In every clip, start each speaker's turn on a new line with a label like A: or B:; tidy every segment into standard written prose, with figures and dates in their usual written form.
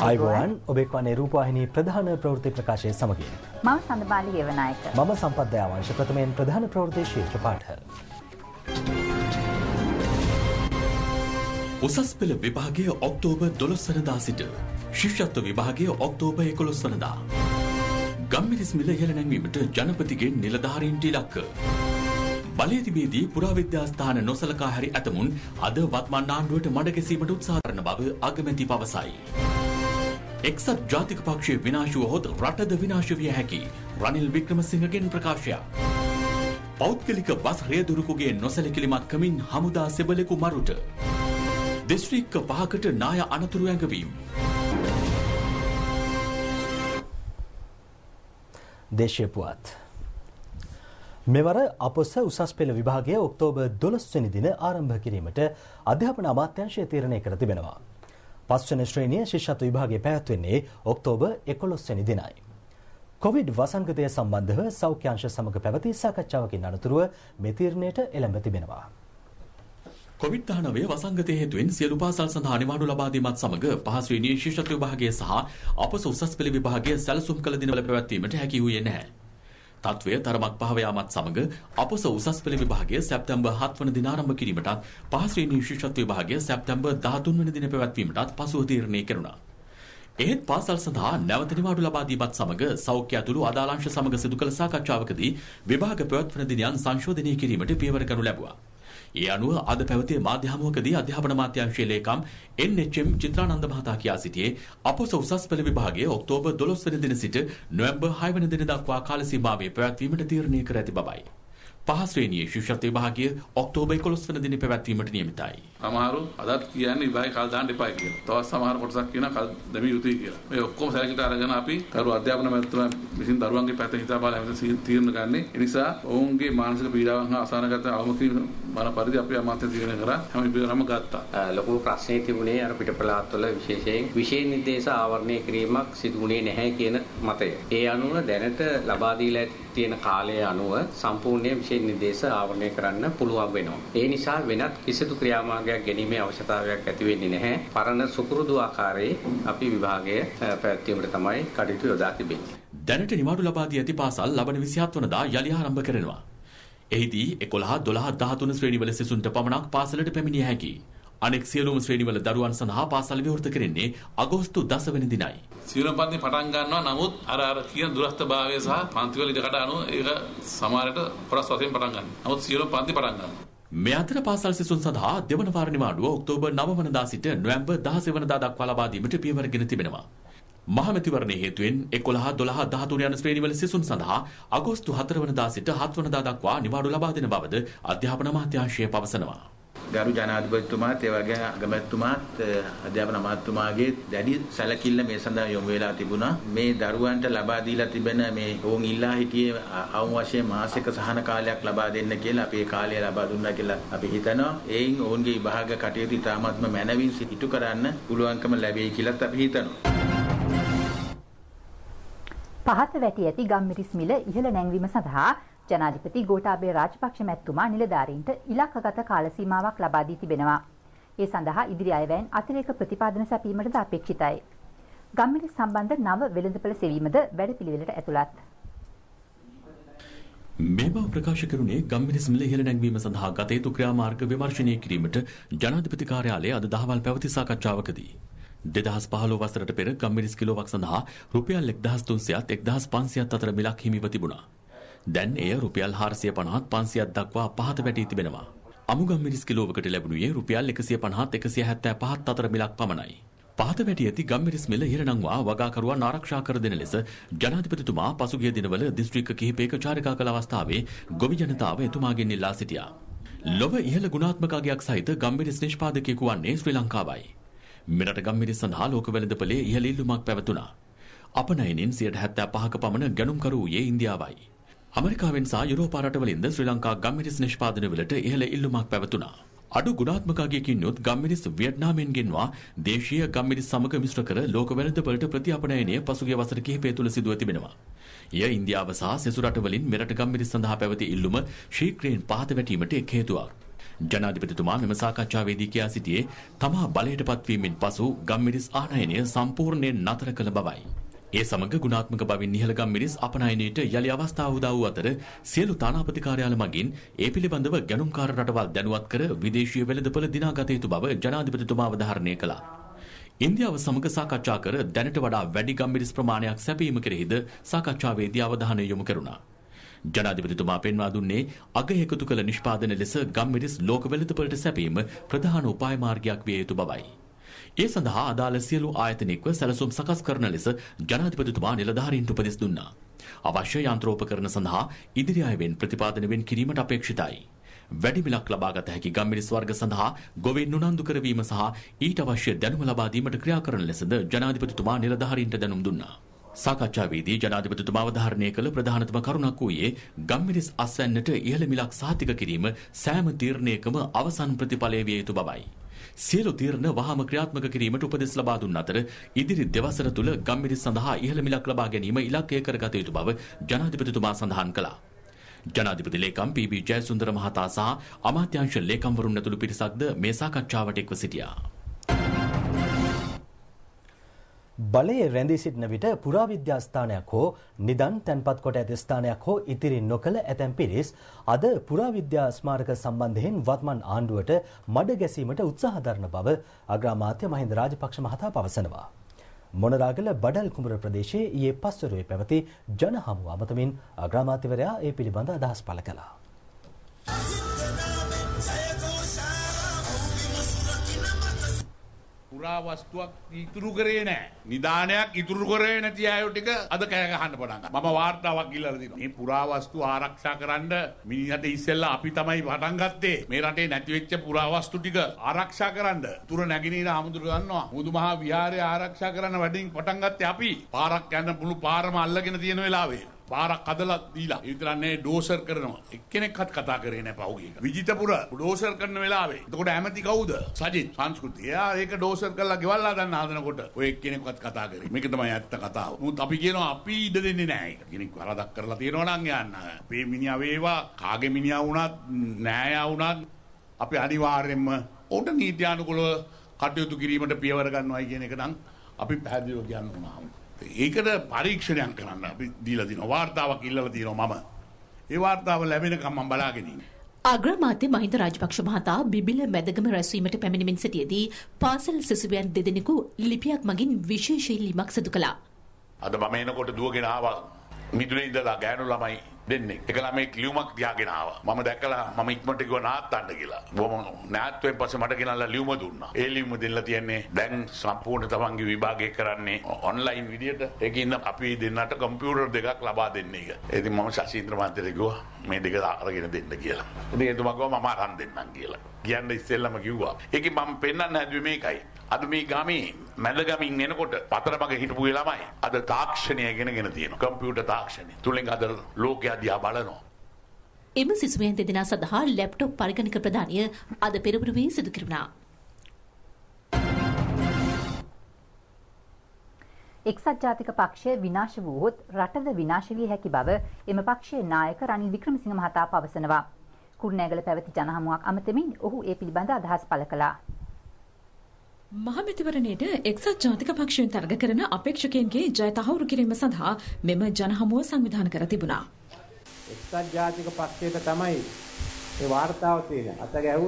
A: ආයුබෝවන් ඔබේ කනේ රූපවාහිනී ප්‍රධාන ප්‍රවෘත්ති ප්‍රකාශය සමගින්
B: මම සඳබාලි හේවනායක
A: මම සම්පත් දයාවංශ ප්‍රථමයෙන් ප්‍රධාන ප්‍රවෘත්ති ශීර්ෂ පාඨ
C: උසස් පෙළ විභාගයේ ඔක්තෝබර් 12 වෙනිදා සිට ශිෂ්‍යත්ව විභාගයේ ඔක්තෝබර් 11 වෙනිදා ගම්මිරිස් මිල ඉහළ නැංවීමට ජනපතිගෙන් නිලධාරීන්ට ඉලක්ක බලයතිබේදී පුරාවිද්‍යා ස්ථාන නොසලකා හැරි ඇතමුන් අද වත්මන් ආණ්ඩුවට මඩ ගැසීමට උත්සාහ කරන බව අගමැති පවසයි. එක්සත් ජාතික පක්ෂයේ විනාශ වුවහොත් රටද විනාශ විය හැකි රනිල් වික්‍රමසිංහගෙන් ප්‍රකාශයක්. පෞද්ගලික බස් රේදුරුකුගේ නොසැලකිලිමත් කමින් හමුදා සෙබලෙකු මරුට. දිස්ත්‍රික්ක 5කට නාය අනතුරු ඇඟවීම.
A: දේශීය පුවත් මෙවර අපොස උසස් පෙළ විභාගය ඔක්තෝබර් 12 වෙනි දින ආරම්භ කිරීමට අධ්‍යාපන අමාත්‍යාංශය තීරණය කර තිබෙනවා. 5 වෙනි ශ්‍රේණිය ශිෂ්‍යත්ව විභාගය පැවැත්වෙන්නේ ඔක්තෝබර් 11 වෙනි දිනයි. කොවිඩ් වසංගතය සම්බන්ධව සෞඛ්‍ය අංශ සමග පැවති සාකච්ඡාවකින් අනතුරුව මේ තීරණයට එළඹ තිබෙනවා.
C: කොවිඩ්-19 වසංගතය හේතුවෙන් සියලු පාසල් සඳහා නිවාඩු ලබා දීමත් සමග 5 ශ්‍රේණියේ ශිෂ්‍යත්ව විභාගය සහ අපොස උසස් පෙළ විභාගය සැලසුම් කළ දිනවල පැවැත්වීමට හැකි වූයේ නැහැ. තත්වය තරමක් පහව යාමත් සමග අපොස උසස් පෙළ විභාගය සැප්තැම්බර් 7 වන දින ආරම්භ කිරීමටත් 5 ශ්‍රේණියේ ශිෂ්‍යත්ව විභාගය සැප්තැම්බර් 13 වන දින පැවැත්වීමටත් පසුව තීරණය කෙරුණා. එහෙත් පාසල් සඳහා නැවත නිවාඩු ලබා දීමත් සමග සෞඛ්‍ය ඇතුළු අදාළ අංශ සමග සිදු කළ සාකච්ඡාවකදී විභාග පැවැත්වෙන දිනයන් සංශෝධනය කිරීමට පියවර ගනු ලැබුවා. ඒ අනුව අද පැවති මාධ්‍ය හමුවකදී අධ්‍යාපන අමාත්‍යාංශයේ ලේකම් එන්.එච්.එම්. චිත්‍රානන්ද මහතා කියා සිටියේ අපොස උසස් පෙළ විභාගයේ ඔක්තෝබර් 12 වෙනි දින සිට නොවැම්බර් 6 වෙනි දින දක්වා කාල සීමාවේ පැවැත්වීමට තීරණය කර ඇති බවයි. 5 ශ්‍රේණියේ ශිෂ්‍යත්ව විභාගය ඔක්තෝබර් 11 වෙනි දින පැවැත්වීමට නියමිතයි.
D: සමහරු අදත් කියන්නේ විභාගය කල් දාන්න එපා කියලා. තවත් සමහර කොටසක් කියනවා කල් දෙමිය යුතුයි කියලා. මේ ඔක්කොම සැලකිලි අරගෙන අපි කරු අධ්‍යාපන මැතිතුමා විසින් දරුවන්ගේ පැත්ත හිතා බලලා හැමදේම තීරණ ගන්නෙ. ඒ නිසා ඔවුන්ගේ මානසික පීඩාවන් හා අසහනගත අවම කිරීම මන පරිදි අපි අමාත්‍ය තීරණය කරා හැම පිළිවෙලම ගත්තා.
E: ලොකු ප්‍රශ්නේ තිබුණේ අර පිටපළාත්වල විශේෂයෙන් විශේෂ නිර්දේශ ආවරණය කිරීමක් සිදු වුණේ නැහැ කියන මතය. ඒ අනුව දැනට ලබා දීලා තියෙන කාලය අනුව සම්පූර්ණ විශේෂ නිර්දේශ ආවරණය කරන්න පුළුවන් වෙනවා. ඒ නිසා වෙනත් කිසිදු ක්‍රියාමාර්ගයක් ගැනීමේ අවශ්‍යතාවයක් ඇති වෙන්නේ නැහැ. පරණ සුපුරුදු ආකාරයේ අපි විභාගය පැවැත්වීමට තමයි කටයුතු යොදා තිබෙන්නේ.
C: දැනට නිවාඩු ලබා දී ඇති පාසල් ලබන 27 වනදා යලි ආරම්භ කරනවා. එහිදී 11, 12, 13 ශ්‍රේණිවල සිසුන්ට පමණක් පාසලට පැමිණිය හැකියි. අනෙක් සියලුම ශ්‍රේණිවල දරුවන් සඳහා පාසල් විවෘත කරන්නේ අගෝස්තු 10 වෙනි දිනයි.
D: සියලුම පන්ති පටන් ගන්නවා. නමුත් අර කියන දුරස්ථභාවය සහ පන්තිවල ඉඩකඩ අනුව ඒක සමහරට කොටස් වශයෙන් පටන් ගන්නවා. නමුත් සියලුම පන්ති පටන් ගන්නවා.
C: මේ අතර පාසල් සිසුන් සඳහා දෙවන වාර නිවාඩුව ඔක්තෝබර් 9 වනදා සිට නොවැම්බර් 16 වනදා දක්වා ලබා දීමට පියවරගෙන තිබෙනවා. මහමැතිවරණයේ හේතුවෙන් 11, 12, 13 යන ශ්‍රේණිවල සිසුන් සඳහා අගෝස්තු 4 වනදා සිට 7 වනදා දක්වා නිවාඩු ලබා දෙන බවද අධ්‍යාපන අමාත්‍යාංශය පවසනවා.
F: ගරු ජනාධිපතිතුමාත් ඒ වගේ අගමැතිතුමාත් අධ්‍යාපන අමාත්‍යතුමාගේ දැඩි සැලකිල්ල මේ සඳහා යොමු වෙලා තිබුණා. මේ දරුවන්ට ලබා දීලා තිබෙන මේ ඕන් ඉල්ලා හිටියේ අවම වශයෙන් මාසික සහන කාලයක් ලබා දෙන්න කියලා අපි ඒ කාලය ලබා දුන්නා කියලා අපි හිතනවා. ඒයින් ඔවුන්ගේ විභාග කටයුතු ඉතාමත්ම මැනවින් සිදු කරන්න පුළුවන්කම ලැබෙයි කියලාත් අපි හිතනවා.
B: පහත වැටි ඇති ගම්මිරිස් මිල ඉහළ නැංවීම සඳහා ජනාධිපති ගෝඨාභය රාජපක්ෂ මැතිතුමා නිලධාරීන්ට ඉලක්කගත කාල සීමාවක් ලබා දී තිබෙනවා. ඒ සඳහා ඉදිරි අයවැයෙන් අතිරේක ප්‍රතිපාදන සැපීමටද අපේක්ෂිතයි. ගම්මිරිස් සම්බන්ධ නව වෙළඳපොළ සෙවීමද වැඩපිළිවෙලට ඇතුළත්.
C: මේ බව ප්‍රකාශ කරුණේ ගම්මිරිස් මිල ඉහළ නැංවීම සඳහා ගත යුතු ක්‍රියාමාර්ග විමර්ශනය කිරීමට ජනාධිපති කාර්යාලයේ අද දහවල් පැවති සාකච්ඡාවකදී 2015 වසරට පෙර ගම්මිරිස් කිලෝවක් සඳහා රුපියල් 1300ත් 1500ත් අතර මිලක් හිමිව තිබුණා. දැන් එය රුපියල් 450ත් 500ත් දක්වා පහත වැටී තිබෙනවා. අමු ගම්මිරිස් කිලෝවකට ලැබුණේ රුපියල් 150ත් 175ත් අතර මිලක් පමණයි. පහත වැටී ඇති ගම්මිරිස් මිල ඉහළ නංවා වගාකරුවන් ආරක්ෂා කර දෙන ලෙස ජනාධිපතිතුමා පසුගිය දිනවල දිස්ත්‍රික්ක කිහිපයක චාරිකා කළ අවස්ථාවේ ගොවි ජනතාව එතුමාගෙන් ඉල්ලා සිටියා. ලොව ඉහළ ගුණාත්මක අගයක් සහිත ගම්මිරිස් නිෂ්පාදකයෙකු වන්නේ ශ්‍රී ලංකාවයි. මෙරට ගම්මිරිස් සඳහා ලෝක වෙළඳපොලේ ඉහළ ඉල්ලුමක් පැවතුණා. අපනයනින් 75% පමණ ගැනුම්කරු වූයේ ඉන්දියාවයි. අමරිකාවෙන් සහ යුරෝපා රටවලින්ද ශ්‍රී ලංකා ගම්මිරිස් නිෂ්පාදනවලට ඉහළ ඉල්ලුමක් පැවතුණා. අඩු ගුණාත්මක අගයකින් යුත් ගම්මිරිස් වියට්නාමයෙන් ගෙන්වා දේශීය ගම්මිරිස් සමග මිශ්‍ර කර ලෝක වෙළඳපොළට ප්‍රතිඅපනයනය පසුගිය වසර කිහිපය තුළ සිදුව තිබෙනවා. එය ඉන්දියාව සහ සෙසු රටවලින් මෙරට ගම්මිරිස් සඳහා පැවති ඉල්ලුම ශීඝ්‍රයෙන් පහත වැටීමට එක් හේතුවක්. ජනාධිපතිතුමා මෙම සාකච්ඡාවේදී කියා සිටියේ තමා බලයට පත්වීමෙන් පසු ගම්මිරිස් ආනයනය සම්පූර්ණයෙන් නතර කළ බවයි. ඒ සමග ගුණාත්මක බවින් ඉහළ ගම්මිරිස් අපනයනයට යලි අවස්ථාව උදා වූ අතර සියලු තානාපති කාර්යාල මගින් ඒ පිළිබඳව ගැනුම්කාර රටවල් දැනුවත් කර විදේශීය වෙළඳපොළ දිනාගත යුතු බව ජනාධිපතිතුමා අවධාරණය කළා. ඉන්දියාව සමග සාකච්ඡා කර දැනට වඩා වැඩි ගම්මිරිස් ප්‍රමාණයක් සැපීම කෙරෙහිද සාකච්ඡාවේදී අවධානය යොමු කෙරුණා. ජනාධිපතිතුමා පෙන්වා දුන්නේ අග එකතු කළ නිෂ්පාදන ලෙස ගම්මිරිස් ලෝක වෙළඳපොළට සැපීම ප්‍රධාන උපාය මාර්ගයක් විය යුතු බවයි. ඒ සඳහා අදාළ සියලු ආයතනිකව සැලසුම් සකස් කරන ලෙස ජනාධිපතිතුමා නිලධාරීන්ට උපදෙස් දුන්නා. අවශ්‍ය යන්ත්‍රෝපකරණ සඳහා ඉදිරි අයවෙන් ප්‍රතිපාදන වෙන් කිරීමට අපේක්ෂිතයි. වැඩි මිලක් ලබාගත හැකි ගම්මිරිස් වර්ග සඳහා ගොවීන් උනන්දු කරවීම සහ ඊට අවශ්‍ය දැනුම ලබා දීමට ක්‍රියා කරන ලෙසද ජනාධිපතිතුමා නිලධාරීන්ට දැනුම් දුන්නා. සාකච්ඡාවේදී ජනාධිපතිතුමා අවධාරණය කළ ප්‍රධානතම කරුණක් වූයේ ගම්මිරිස් අස්වැන්නට ඉහළ මිලක් සහතික කිරීම සෑම තීරණයකම අවසන් ප්‍රතිඵලය විය යුතු බවයි. සියලු තීරණ වහාම ක්‍රියාත්මක කිරීමට උපදෙස් ලබා දුන් අතර ඉදිරි දෙවසර තුළ ගම්මිරිස් සඳහා ඉහළ මිලක් ලබා ගැනීම ඉලක්කය කරගත යුතු බව ජනාධිපතිතුමා සඳහන් කළා. ජනාධිපති ලේකම් පී.බී. ජයසුන්දර මහතා සහ අමාත්‍යාංශ ලේකම්වරුන් ඇතුළු පිරිසක්ද මේ සාකච්ඡාවට එක්ව සිටියා.
A: බලයේ රැඳී සිටින විට පුරාවිද්‍යා ස්ථානයක් හෝ නිදන් තැන්පත් කොට ඇති ස්ථානයක් හෝ ඉතිරි නොකළ ඇතැම් පිරිස් අද පුරාවිද්‍යා ස්මාරක සම්බන්ධයෙන් වත්මන් ආණ්ඩුවට මඩ ගැසීමට උත්සාහ දරන බව අග්‍රාමාත්‍ය මහින්ද රාජපක්ෂ මහතා පවසනවා. මොනරාගල බඩල් කුඹුර ප්‍රදේශයේ ඊයේ පස්වරුවේ පැවති ජන හමුව අමතමින් අග්‍රාමාත්‍යවරයා ඒ පිළිබඳ අදහස් පළ කළා.
G: පුරා වස්තුවක් ඉතුරු කරේ නැහැ. නිදානයක් ඉතුරු කරේ නැති අය ටික අද කෑ ගහන්න පටන් ගත්තා. මම වාර්තාවක් ඉල්ලලා දෙනවා. මේ පුරා වස්තු ආරක්ෂා කරන්න මිනිහට ඉස්සෙල්ලා අපි තමයි පටන් ගත්තේ. මේ රටේ නැති වෙච්ච පුරා වස්තු ටික ආරක්ෂා කරන්න. තුර නැගිනීර ආමුදුර ගන්නවා. මුදුමහා විහාරය ආරක්ෂා කරන්න වැඩින් පටන් ගත්තේ අපි. පාරක් යන මුළු පාරම අල්ලගෙන තියෙන වෙලාවේ පාරක් හදලා දීලා ඒ විතරන්නේ ඩෝසර් කරනවා. එක්කෙනෙක්වත් කතා කරේ නැහැ පහුගිය එක. විජිතපුර ඩෝසර් කරන වෙලාවේ. එතකොට ඇමති කවුද? සජිත් සංස්කෘතිය. එයා ඒක ඩෝසර් කරලා ගෙවල් හදන්න හදනකොට ඔය එක්කෙනෙක්වත් කතා කරේ. මේක තමයි ඇත්ත කතාව. මුත් අපි කියනවා අපි ඉඩ දෙන්නේ නැහැ ඒක. කෙනෙක් වරදක් කරලා තියෙනවා නම් යන්න. අපේ මිනිහා වේවා කාගේ මිනිහා වුණත් නෑයා වුණත් අපි අනිවාර්යයෙන්ම උට නීත්‍යානුකූලව කටයුතු කිරීමට පියවර ගන්නවායි කියන එක නම් අපි පැහැදිලිව කියන්න ඕනවා. ඒකට පරීක්ෂණයක් කරන්න අපි දීලා තියෙනවා. වාර්තාවක් ඉල්ලලා තියෙනවා මම. ඒ වාර්තාව ලැබෙනකම් මම බලාගෙන ඉන්නේ.
H: අග්‍රාමාත්‍ය මහින්ද රාජපක්ෂ මහතා බිබිල මැදගම රැස්වීමට පැමිණෙමින් සිටියේදී පාසල් සිසුවියන් දෙදෙනෙකු ලිපියක් මගින් විශේෂ ඉල්ලීමක් සිදු කළා.
G: අද මම එනකොට දුවගෙන ආවා. මිදුලේ ඉඳලා ගෑනු ළමයි දෙන්නේ. එක ළමෙක් ලියුමක් තියාගෙන ආවා. මම දැක්කලා මම ඉක්මනට ගිහුවා නාත්තන්න කියලා. බොහොම නාත්වෙන් පස්සේ මට ගෙනල්ලා ලියුම දුන්නා. ඒ ලියුම දෙන්නලා තියන්නේ දැන් සම්පූර්ණ තමන්ගේ විභාගය කරන්නේ ඔන්ලයින් විදියට. ඒකින් අපි දෙන්නට කම්පියුටර් දෙකක් ලබා දෙන්න එක. ඉතින් මම ශශීන්ද්‍ර මහත්තයට කිව්වා මේ දෙක අරගෙන දෙන්න කියලා. ඉතින් එතුමා කිව්වා මම අරන් දෙන්නම් කියලා. කියන්න ඉස්සෙල්ලම කිව්වා. ඒකෙන් මම පෙන්වන්න හැදුවේ මේකයි. අද මේ ගමේ මැදගමින් එනකොට පතරමග හිටපු ළමයි අද තාක්ෂණය ඉගෙනගෙන තියෙනවා. කම්පියුටර් තාක්ෂණය. තුලින් අද ලෝකයා දිහා බලනවා.
H: එම සිසුවෙන් දෙදෙනා සඳහා ලැප්ටොප් පරිගණක ප්‍රදානය අද පෙරවරුවේ සිදු කෙරුණා.
B: එක්සත් ජාතික පක්ෂය විනාශ වූහොත් රටද විනාශ විය හැකි බව එම පක්ෂයේ නායක රනිල් වික්‍රමසිංහ මහතා පවසනවා. කුරුණෑගල පැවති ජනහමුවක් අමතමින් ඔහු ඒ පිළිබඳ අදහස් පළ කළා.
I: මහමැතිවරණයට එක්සත් ජාතික පක්ෂයෙන් තරග කරන අපේක්ෂකයන්ගේ ජය තහවුරු කිරීම සඳහා මෙම ජනහමුව සංවිධානය කර තිබුණා.
J: එක්සත් ජාතික පක්ෂයට තමයි මේ වාර්තාව තියෙන. අත ගැහුව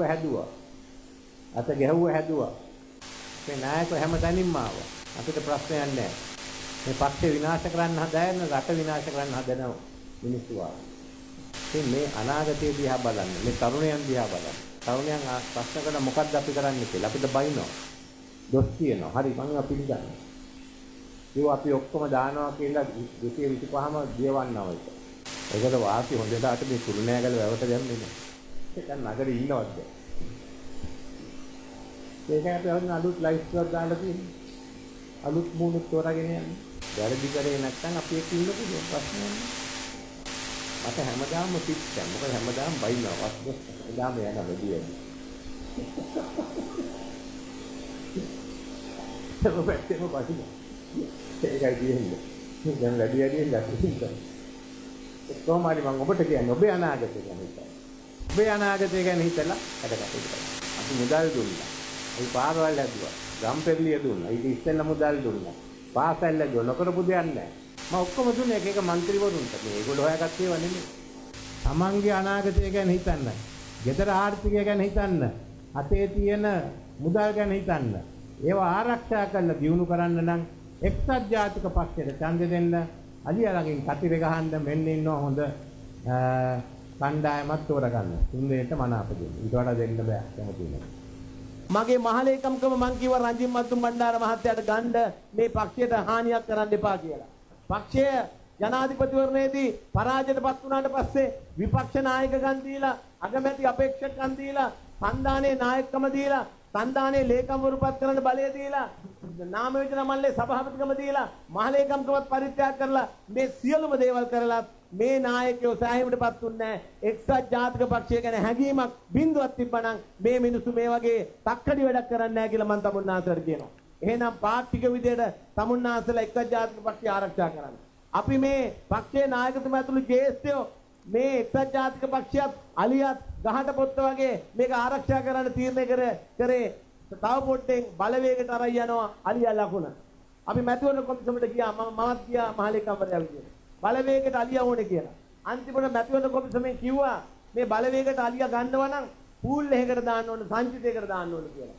J: හැදුවා. මේ නායකව හැමතැනින්ම ආවා. අපිට ප්‍රශ්නයක් නැහැ. මේ පක්ෂේ විනාශ කරන්න හදන, රට විනාශ කරන්න හදන මිනිස්සු ආවා. මේ අනාගතය දිහා බලන්න, මේ තරුණයන් දිහා බලන්න. තරුණයන් ප්‍රශ්න කරන මොකද්ද අපි කරන්නේ කියලා අපිට බයිනවා. දොස් කියනවා. හරි මම පිළිගන්නවා. ඒව අපි ඔක්කොම දානවා කියලා 225ම දියවන්නවා ඒක. ඒකට වාසි හොඳට අට මේ කුරුණෑගල වැවට දැම්මේ නෑ. ඒක නගරේ ඉන්නවද? ඒකට අපි අලුත් ලයිෆ් එකක් දාලා තියෙනවා. අලුත් මූණුත් තෝරාගෙන යන්නේ. වැරදි කරේ නැත්නම් අපි එක්ක ඉන්න පුළුවන් ප්‍රශ්නයක් නෑ. මට හැමදාම පිට්ටම්. මොකද හැමදාම බයිනවා. වස්තු හැමදාම යන වැඩියද. ඔබටම බයිනවා. ඒකයි කියන්නේ. දැන් වැඩි වැඩියෙන් දැක්කේ. කොහොමද මම ඔබට කියන්නේ ඔබේ අනාගතය ගැන. ඔබේ අනාගතය ගැන හිතලා වැඩ කටයුතු කරන්න. අපි මුදල් දුන්නා. අපි පාරවල් ඇදුවා. ගම්පෙරළිය දුන්නා. ඊට ඉස්සෙල්ලා මුදල් දුන්නා. පාසල් ඇදුවා. නොකරපු දෙයක් නැහැ. මම ඔක්කොම දුන්නේ එක එක മന്ത്രിවරුන්ට. මේගොල්ලෝ හොයාගත්ත ඒවා නෙමෙයි. තමන්ගේ අනාගතය ගැන හිතන්න. ගෙදර ආර්ථිකය ගැන හිතන්න. අතේ තියෙන මුදල් ගැන හිතන්න. ඒවා ආරක්ෂා කරලා දියුණු කරන්න නම් එක්සත් ජාතික පක්ෂයට ඡන්ද දෙන්න. අලියා ළඟින් කතිරේ ගහන්න මෙන්න ඉන්නවා හොඳ කණ්ඩායමක් තෝරගන්න. තුන්දේට මනාප දෙන්න. ඊට වඩා දෙන්න බෑ කැමති නෑ. මගේ මහලේකම්කම මං කිව්වා රංජිත් මත්තුම් බණ්ඩාර මහත්තයාට ගන්න මේ පක්ෂයට හානියක් කරන්න එපා කියලා. පක්ෂය ජනාධිපතිවරණයේදී පරාජයටපත් වුණාට පස්සේ විපක්ෂ නායකකම් දීලා අගමැති අපේක්ෂකම් දීලා සංධානයේ නායකකම දීලා සංධානයේ ලේකම්වරු පත් කරන්න බලය දීලා නාම යෝජනා මණ්ඩලයේ සභාපතිකම දීලා මහලේකම්කමත් පරිත්‍යාග කරලා මේ සියලුම දේවල් කරලා මේ නායකයෝ සෑහීමටපත් උන්නේ එක්සත් ජාතික පක්ෂය ගැන හැඟීමක් බිඳුවක් තිබ්බනම් මේ මිනිස්සු මේ වගේ තක්කඩි වැඩක් කරන්නේ නැහැ කියලා මම තමුන්නාසලට කියනවා. එහෙනම් පාර්ටික විදියට තමුන්නාසල එක්සත් ජාතික පක්ෂය ආරක්ෂා කරන්න. අපි මේ පක්ෂයේ නායකතුමා ඇතුළු ජ්‍යෙෂ්ඨයෝ මේ එක්සත් ජාතික පක්ෂයත් අලියත් ගහට පොත්ත වගේ මේක ආරක්ෂා කරන්න තීරණය කරේ තව පොඩ්ඩෙන් බලවේගයට අරන් යනවා අලියා ලකුණ. අපි මැතිවරණ කොමිසමට ගියා මමත් ගියා මහලේකම්වරයා විදියට. බලවේගයට අලියා ඕනේ කියලා. අන්තිමට මැතිවරණ කොමිසමෙන් කිව්වා මේ බලවේගයට අලියා ගන්නවා නම් පූල් එකකට දාන්න ඕනේ සංචිතයකට දාන්න ඕනේ කියලා.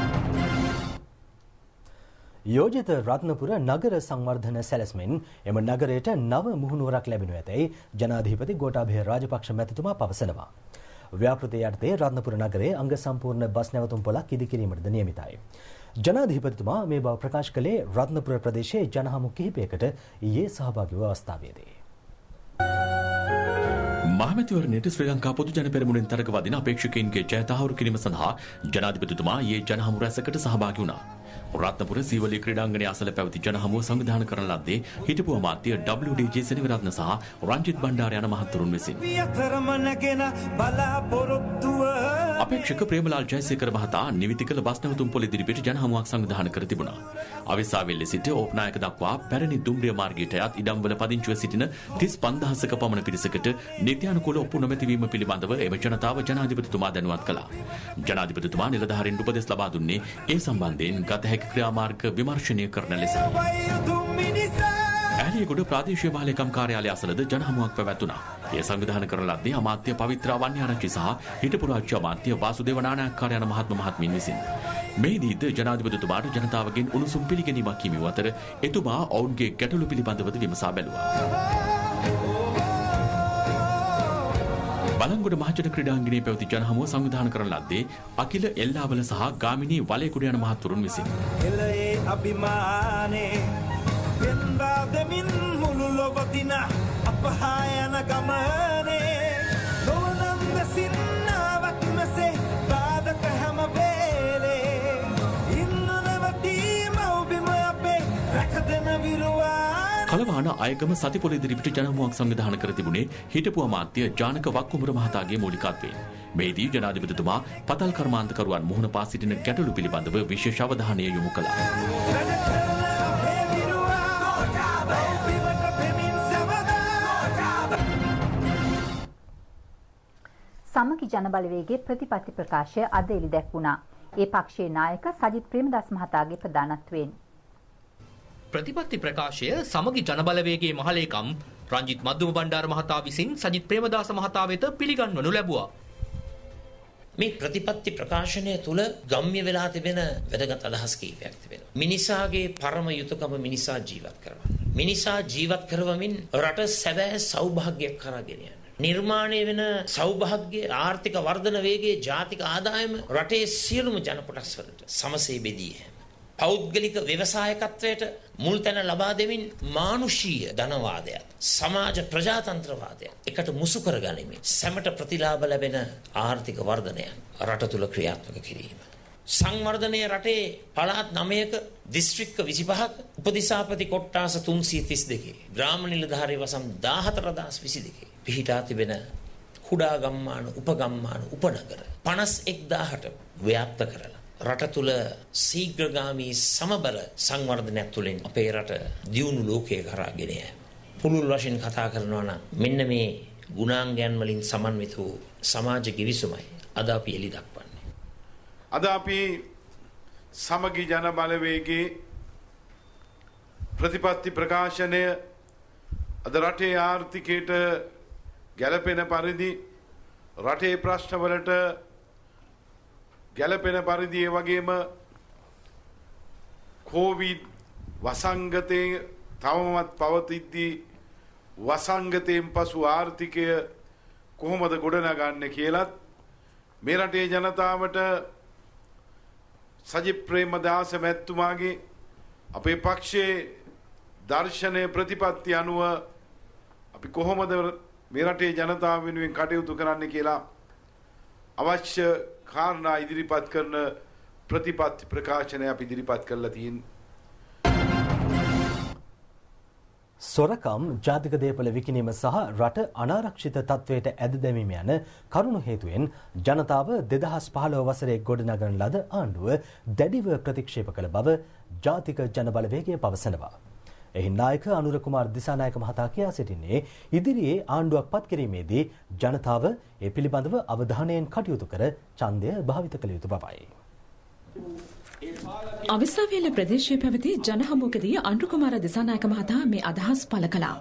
A: යෝජිත රත්නපුර නගර සංවර්ධන සැලැස්මෙන් එම නගරයට නව මුහුණුවරක් ලැබෙනු ඇතැයි ජනාධිපති ගෝඨාභය රාජපක්ෂ මැතිතුමා පවසනවා. ව්‍යාපෘතිය යටතේ රත්නපුර නගරයේ අංග සම්පූර්ණ බස් නැවතුම් පොළක් ඉදිකිරීමටද නියමිතයි. ජනාධිපතිතුමා මේ බව ප්‍රකාශ කළේ රත්නපුර ප්‍රදේශයේ ජනහමු කිහිපයකට ඊයේ සහභාගී වූ අවස්ථාවේදී.
C: මහමැතිවරණයට ශ්‍රී ලංකා පොදු ජන පෙරමුණෙන් තරඟ වදින අපේක්ෂකයින්ගේ ජය තහවුරු කිරීම සඳහා ජනාධිපතිතුමා ඊයේ ජනහමු රැසකට සහභාගී වුණා. රත්නපුර සීවලී ක්‍රීඩාංගණයේ අසල පැවති ජනහමුව සංවිධානය කරන ලද්දේ හිටපු අමාත්‍ය WDJ සෙනවිරත්න සහ රංජිත් බණ්ඩාර යන මහතුරුන් විසින්. අපේක්ෂක ප්‍රේමලාල් ජයසේකර මහතා නිවිති කළ බස් නැවතුම් පොළ ඉදිරිපිට ජනහමුවක් සංවිධානය කර තිබුණා. අවිස්සාවෙල්ලේ සිට ඕපනායක දක්වා පැරණි දුම්රිය මාර්ගයට යත් ඉඩම්වල පදිංචිව සිටින 35000ක පමණ පිරිසකට නිත්‍යානුකූල ඔප්පු නොමැතිවීම පිළිබඳව එම ජනතාව ජනාධිපතිතුමා දැනුවත් කළා. ජනාධිපතිතුමා නිලධාරීන් උපදෙස් ලබා දුන්නේ ඒ සම්බන්ධයෙන් ගත හැකි ක්‍රියාමාර්ග විමර්ශනය කරන ලෙසයි. ඇලියගොඩ ප්‍රාදේශීය මහලේකම් කාර්යාලය අසලද ජනහමුවක් පැවැත්වුණා. ඒ සංවිධානය කරන ලද්දේ අමාත්‍ය පවිත්‍ර වන්‍යාරච්චි සහ හිටපු රාජ්‍ය අමාත්‍ය වාසුදේව නානායක්කාර යන මහත්මීන් විසින්. මෙහිදීද ජනාධිපතිතුමාට ජනතාවගෙන් උණුසුම් පිළිගැනීමක් හිමි වූ අතර එතුමා ඔවුන්ගේ ගැටලු පිළිබඳවද විමසා බැලුවා. බලංගොඩ මහජන ක්‍රීඩාංගණයේ පැවති ජනහමුව සංවිධානය කරන ලද්දේ අකිල එල්ලාවල සහ ගාමිණී වලේකුඩ යන මහතුරුන් විසින්.
K: එළේ අභිමානේ පෙන්වා දෙමින් මුළු ලොව දින අපහා යන ගමනේ නොවනම් වැසින්නාවක් මෙසේ බාධක හැම වේලේ ඉන්න නැවතීම ඔබිම අපේ රැකදෙන විරුවා.
C: කලවාන අයගම සතිපොළ ඉදිරිපිට ජනහමුවක් සංවිධානය කර තිබුණේ හිටපු අමාත්‍ය ජානක වක්කුඹුර මහතාගේ මූලිකත්වයෙන්. මෙහිදී ජනාධිපතිතුමා පතල් කර්මාන්තකරුවන් මුහුණ පා සිටින ගැටලු පිළිබඳව විශේෂ අවධානය යොමු කළා.
B: සමගි ජනබලවේගයේ ප්‍රතිපත්ති ප්‍රකාශය අද එළි දැක්වුණා. ඒ පක්ෂයේ නායක සජිත් ප්‍රේමදාස මහතාගේ ප්‍රධානත්වයෙන්.
L: ප්‍රතිපත්ති ප්‍රකාශය සමගි ජනබලවේගයේ මහලේකම් රංජිත් මද්දුම බණ්ඩාර මහතා විසින් සජිත් ප්‍රේමදාස මහතා වෙත පිළිගන්වනු ලැබුවා.
M: මේ ප්‍රතිපත්ති ප්‍රකාශනය තුල ගම්ම්‍ය වෙලා තිබෙන වැදගත් අදහස් කීපයක් තිබෙනවා. මිනිසාගේ පරම යුතුයකම මිනිසා ජීවත් කරවන්න. මිනිසා ජීවත් කරවමින් රට සැබෑ සෞභාග්‍යයක් කරා ගෙන යන්න. නිර්මාණය වෙන සෞභාග්‍ය ආර්ථික වර්ධන වේගයේ ජාතික ආදායම රටේ සියලුම ජන කොටස් වලට සමසේ බෙදී යෑම. පෞද්ගලික ව්‍යවසායකත්වයට මුල් තැන ලබා දෙමින් මානුෂීය ධනවාදයත් සමාජ ප්‍රජාතන්ත්‍රවාදයත් එකට මුසු කර ගනිමින් සැමට ප්‍රතිලාභ ලැබෙන ආර්ථික වර්ධනය රට තුල ක්‍රියාත්මක කිරීම. සංවර්ධනය රටේ පළාත් 9ක දිස්ත්‍රික්ක 25ක උපදිසාපති කොට්ටාස 332 ග්‍රාම නිලධාරී වසම් 14022 පිහිටා තිබෙන කුඩා ගම්මාන උපගම්මාන උපනගර 51000ට ව්‍යාප්ත කරලා රට තුල ශීඝ්‍රගාමී සමබර සංවර්ධනයක් තුළින් අපේ රට දියුණු ලෝකයේ කරා ගෙන යෑම. පුළුල් වශයෙන් කතා කරනවා නම් මෙන්න මේ ගුණාංගයන් වලින් සමන්විත වූ සමාජ කිවිසුමයි අද අපි එළි දක්වන්නේ.
N: අද අපි සමගි ජන බලවේගයේ ප්‍රතිපත්ති ප්‍රකාශනය අද රටේ ආර්ථිකයට ගැළපෙන පරිදි රටේ ප්‍රශ්නවලට ගැළපෙන පරිදි ඒ වගේම කොවිඩ් වසංගතයේ තවමත් පවතිද්දී වසංගතයෙන් පසු ආර්ථිකය කොහොමද ගොඩනගන්නේ කියලත් මේ රටේ ජනතාවට සජිත් ප්‍රේමදාස මැතිතුමාගේ අපේ පක්ෂයේ දර්ශනය ප්‍රතිපත්ති අනුව අපි කොහොමද මේ රටේ ජනතාව වෙනුවෙන් කටයුතු කරන්න කියලා අවශ්‍ය කාරණා ඉදිරිපත් කරන ප්‍රතිපත්ති ප්‍රකාශනය අපි ඉදිරිපත් කරලා තියෙනවා.
A: සොරකම් ජාතික දේපල විකිණීම සහ රට අනාරක්ෂිත තත්වයට ඇද දැමීම යන කරුණු හේතුවෙන් ජනතාව 2015 වසරේ ගොඩනගන ලද ආණ්ඩුව දැඩිව ප්‍රතික්ෂේප කළ බව ජාතික ජනබලවේගය පවසනවා. එහි නායක අනුර කුමාර දිසානායක මහතා කියා සිටින්නේ ඉදිරියේ ආණ්ඩුවක් පත් කිරීමේදී ජනතාව ඒ පිළිබඳව අවධානයෙන් කටයුතු කර ඡන්දය භාවිත කළ යුතු බවයි.
I: අවිස්සාවේල ප්‍රදේශයේ පැවති ජනහමුවකදී අනුර කුමාර දිසානායක මහතා මේ අදහස් පළ කළා.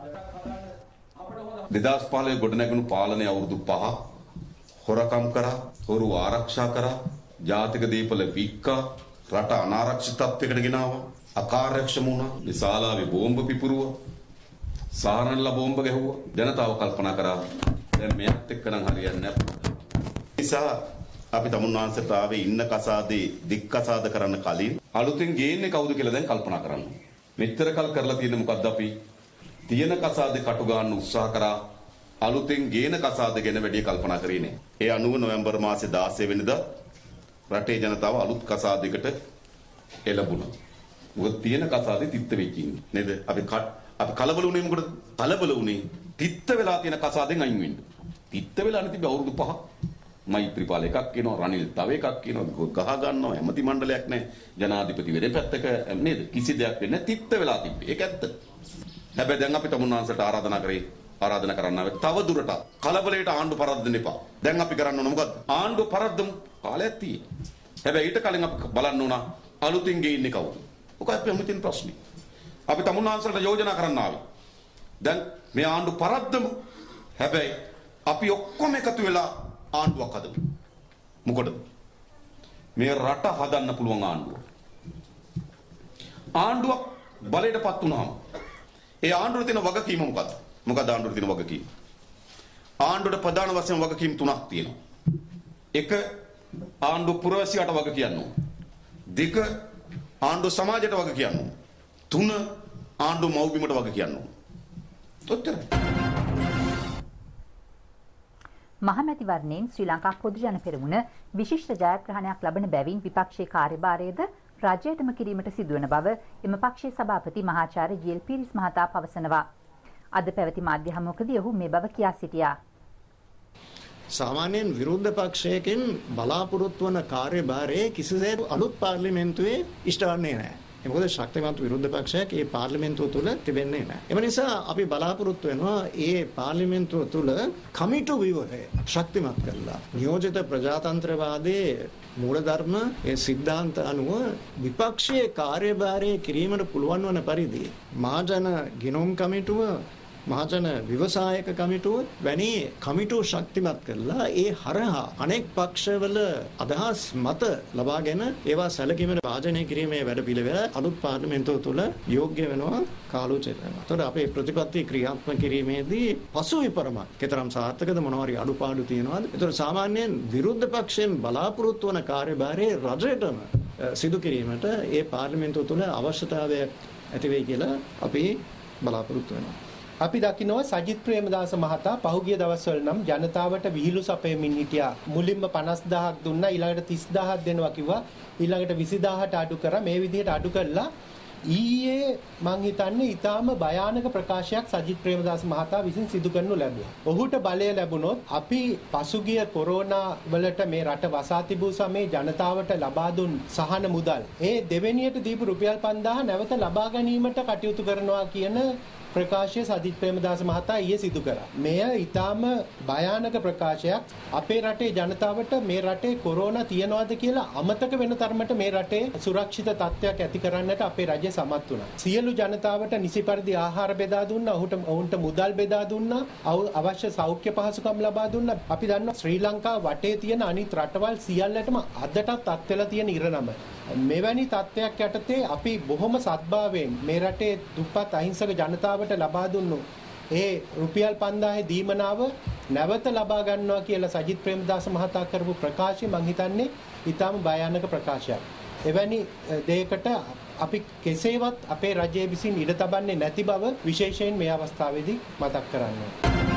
O: 2015 ගොඩනැගුණු පාලනය අවුරුදු 5 හොරකම් කරා, හොරු ආරක්ෂා කරා, ජාතික දීපල වික්කා, රට අනාරක්ෂිත තත්ත්වයකට ගෙනාවා. අකාර්යක්ෂම වුණා. මේ ශාලාවේ බෝම්බ පිපුරුවා. සාරණලා බෝම්බ ගැහුවා. ජනතාව කල්පනා කරා දැන් මෙයත් එක්ක නම් හරියන්නේ නැහැ. නිසා අපි තමුන්වහන්සේට ආවේ ඉන්න කසාදේ දික් කසාද කරන්න කලින් අලුතෙන් ගේන්නේ කවුද කියලා දැන් කල්පනා කරන්න. මෙච්චර කල් කරලා තියෙන්නේ මොකද්ද අපි? තියෙන කසාදේ කටු ගන්න උත්සාහ කරා. අලුතෙන් ගේන කසාද ගැන වැඩි කල්පනා කරේ නෑ. ඒ අනුව නොවැම්බර් මාසේ 16 වෙනිදා රටේ ජනතාව අලුත් කසාදයකට එළඹුණා. මොකද තියෙන කසාදේ තිත්ත වෙච්ච ඉන්නේ නේද? අපි කලබල වුණේ මොකටද? කලබල වුණේ තිත්ත වෙලා තියෙන කසාදෙන් අයින් වෙන්න. තිත්ත වෙලා නැති අවුරුදු 5 මෛත්‍රීපාල එකක් කියනවා, රනිල් තව එකක් කියනවා, ගහ ගන්නවා, ඇමති මණ්ඩලයක් නැහැ, ජනාධිපතිවරේ පැත්තක නේද? කිසි දෙයක් වෙන්නේ නැහැ, තිත්ත වෙලා තිබ්බේ. ඒක ඇත්ත. හැබැයි දැන් අපි තමුන්වහන්සේට ආරාධනා කරන්න ආවේ තව දුරටත් කලබලයට ආණ්ඩු පරද්දන්න එපා. දැන් අපි කරන්න ඕන මොකද්ද? ආණ්ඩු පරද්දමු. කාලයක් තියෙන්නේ. හැබැයි ඊට කලින් අපි බලන්න ඕන අලුතින් ගේන්නේ කවුද? ඔකයි අපි අමුතින් ප්‍රශ්නේ. අපි තමුන්වහන්සේට යෝජනා කරන්න ආවේ. දැන් මේ ආණ්ඩු පරද්දමු. හැබැයි අපි ඔක්කොම එකතු වෙලා ආණ්ඩුවක් හදමු. මොකද මේ රට හදන්න පුළුවන් ආණ්ඩුව. ආණ්ඩුවක් බලයටපත් වුණාම ඒ ආණ්ඩුවේ තියෙන වගකීම මොකද්ද? මොකද ආණ්ඩුවේ තියෙන වගකීම? ආණ්ඩුවට ප්‍රධාන වශයෙන් වගකීම් තුනක් තියෙනවා. එක ආණ්ඩුව පුරවැසියාට වග කියන්න ඕන. දෙක ආණ්ඩුව සමාජයට වග කියන්න ඕන. තුන ආණ්ඩුව මව්බිමට වග කියන්න ඕන. ඔච්චරයි.
B: මහමැතිවරණයෙන් ශ්‍රී ලංකා පොදු ජන පෙරමුණ විශිෂ්ට ජයග්‍රහණයක් ලබන බැවින් විපක්ෂයේ කාර්යභාරයද රජයටම කිරීමට සිදුවන බව එම පක්ෂයේ සභාපති මහාචාර්ය ජී.එල්. පීරිස් මහතා පවසනවා. අද පැවති මාධ්‍ය හමුවකදී ඔහු මේ බව කියා සිටියා.
P: සාමාන්‍යයෙන් විරුද්ධ පක්ෂයකින් බලාපොරොත්තු වන කාර්යභාරයේ කිසිසේත් අලුත් පාර්ලිමේන්තුවේ ඉෂ්ට වන්නේ නැහැ. මොකද ශක්තිමත් විරුද්ධ පක්ෂයක් ඒ පාර්ලිමේන්තුව තුළ තිබෙන්නේ නැහැ. එම නිසා අපි බලාපොරොත්තු වෙනවා ඒ පාර්ලිමේන්තුව තුළ කමිටු ව්‍යුහය ශක්තිමත් කරලා නියෝජිත ප්‍රජාතන්ත්‍රවාදයේ මූලධර්ම ඒ સિદ્ધාන්ත අනුව විපක්ෂයේ කාර්යභාරය කිරීමට පුළුවන් වන පරිදි මහජන ගිණුම් කමිටුව මහජන ව්‍යවසායක කමිටුව වැනි කමිටු ශක්තිමත් කරලා ඒ හරහා අනෙක් පක්ෂවල අදහස් මත ලබාගෙන ඒවා සැලකීමට වාජනය කිරීමේ වැඩපිළිවෙල අලුත් පාර්ලිමේන්තුව තුළ යෝග්‍ය වෙනවා කාලෝචිත වෙනවා. ඒතකොට අපේ ප්‍රතිපත්ති ක්‍රියාත්මක කිරීමේදී පසු විපරමක් කතරම් සාර්ථකද මොනවාරි අඩුපාඩු තියෙනවද? ඒතකොට සාමාන්‍යයෙන් විරුද්ධ පක්ෂයෙන් බලාපොරොත්තු වන කාර්යභාරයේ රජයටම සිදු කිරීමට ඒ පාර්ලිමේන්තුව තුළ අවශ්‍යතාවයක් ඇති වෙයි කියලා අපි බලාපොරොත්තු වෙනවා.
Q: අපි දකිනවා සජිත් ප්‍රේමදාස මහතා පහුගිය දවස්වල නම් ජනතාවට විහිළු සපයමින් හිටියා. මුලින්ම 50000ක් දුන්නා, ඊළඟට 30000ක් දෙනවා කිව්වා, ඊළඟට 20000ට අඩු කරා. මේ විදිහට අඩු කළා ඊයේ මං හිතන්නේ ඊටාම භයානක ප්‍රකාශයක් සජිත් ප්‍රේමදාස මහතා විසින් සිදු කරනු ලැබුවා. ඔහුට බලය ලැබුණොත් අපි පසුගිය කොරෝනා වලට මේ රට වසා තිබූ සමේ ජනතාවට ලබා දුන් සහන මුදල් ඒ දෙවෙනියට දීපු රුපියල් 5000 නැවත ලබා ගැනීමට කටයුතු කරනවා කියන ප්‍රකාශය සජිත් ප්‍රේමදාස මහතා ඊයේ සිදු කරා. මෙය ඊටාම භයානක ප්‍රකාශයක්. අපේ රටේ ජනතාවට මේ රටේ කොරෝනා තියනවාද කියලා අමතක වෙන තරමට මේ රටේ සුරක්ෂිත තත්ත්වයක් ඇති කරන්නට අපේ රජය සමත් වුණා. සියලු ජනතාවට නිසි පරිදි ආහාර බෙදා දුන්නා, ඔවුන්ට මුදල් බෙදා දුන්නා, අවශ්‍ය සෞඛ්‍ය පහසුකම් ලබා දුන්නා. අපි දන්නවා ශ්‍රී ලංකාව වටේ තියෙන අනිත් රටවල් සියල්ලටම අදටත් අත්වෙලා තියෙන ඉරණම. මෙවැනි තත්ත්වයක් යටතේ අපි බොහොම සත්භාවයෙන් මේ රටේ දුප්පත් අහිංසක ජනතාවට ලබා දුන්නු ඒ රුපියල් 5000 දීමනාව නැවත ලබා ගන්නවා කියලා සජිත් ප්‍රේමදාස මහතා කරපු ප්‍රකාශය මම හිතන්නේ ඊටම භයානක ප්‍රකාශයක්. එවැනි දෙයකට අපි කෙසේවත් අපේ රජයේ විසින් ඉඩ තබන්නේ නැති බව විශේෂයෙන් මේ අවස්ථාවේදී මතක් කරන්න.